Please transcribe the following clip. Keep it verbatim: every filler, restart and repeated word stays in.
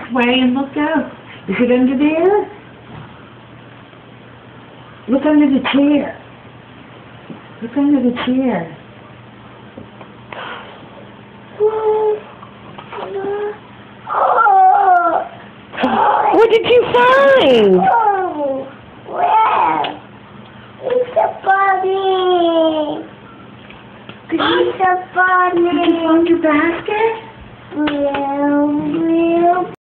way and look out. Is it under there? Look under the chair. Look under the chair. What did you find? Oh, well, it's a bunny. It's a bunny. Did you find your basket? Well,